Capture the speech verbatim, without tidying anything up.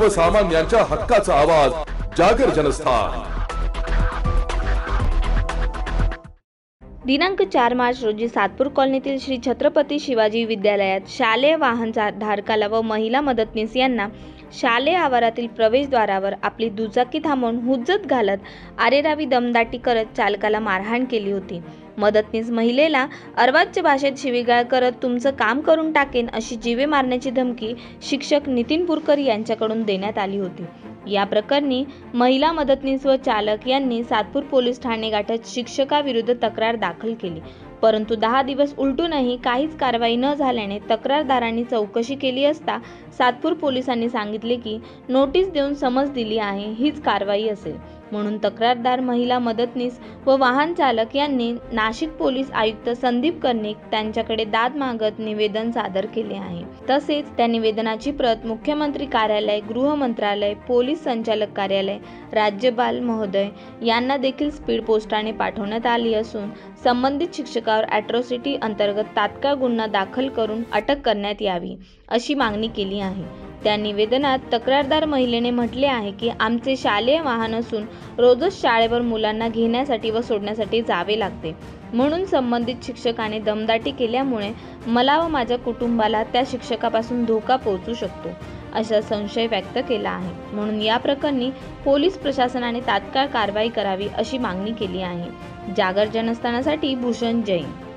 सर्वसामान्यांच्या हक्काचा आवाज जागर जनस्थान। दिनांक चार मार्च रोजी सातपूर कॉलनीतील श्री छत्रपती शिवाजी विद्यालयात शालेय वाहन धारकाला व महिला मदतनीस यांना शालेय आवारातील प्रवेशद्वारावर आपली दुचाकी थांबवून हुज्जत घालत आरेरावी दमदाटी करत चालकाला मारहाण केली होती। मदतनीस महिलेला अर्वाच्य भाषेत शिवीगाळ करत तुमचं काम करून टाकेन अशी जीवे मारण्याची धमकी शिक्षक नितीन पुरकर यांच्याकडून देण्यात आली होती। या प्रकरणी महिला मदतनीस व चालक यांनी सातपूर पोलीस ठाणे गाठत शिक्षकाविरुद्ध तक्रार दाखल केली, परंतु दहा दिवस उलटूनही काहीच कारवाई न झाल्याने तक्रारदारांनी चौकशी केली असता सातपूर पोलिसांनी सांगितले की नोटीस देऊन समज दिली आहे, हीच कारवाई असेल। म्हणून तक्रारदार महिला मदतनीस व वाहन चालक यांनी नाशिक पोलीस आयुक्त संदीप कर्णिक यांच्याकडे दाद मागत निवेदन सादर केले आहे। तसेच त्या निवेदनाची प्रत मुख्यमंत्री कार्यालय, गृह मंत्रालय, पोलीस संचालक कार्यालय, राज्यपाल महोदय यांना देखील स्पीड पोस्टाने पाठवण्यात आली असून संबंधित शिक्षकावर अॅट्रॉसिटी अंतर्गत तात्काळ गुन्हा दाखल करून अटक करण्यात यावी अशी मागणी केली आहे। त्या निवेदनात तक्रारदार महिलेने म्हटले आहे की आमचे शालेय वाहन असून रोजच शाळेवर मुलांना घेण्यासाठी व सोडण्यासाठी जावे लागते, म्हणून संबंधित शिक्षकाने दमदाटी केल्यामुळे मला व माझ्या कुटुंबाला त्या शिक्षकापासून धोका पोहोचू शकतो असा संशय व्यक्त केला आहे। म्हणून या प्रकरणी पोलीस प्रशासनाने तात्काळ कारवाई करावी अशी मागणी केली आहे। जागर जनस्थानासाठी भूषण जैन।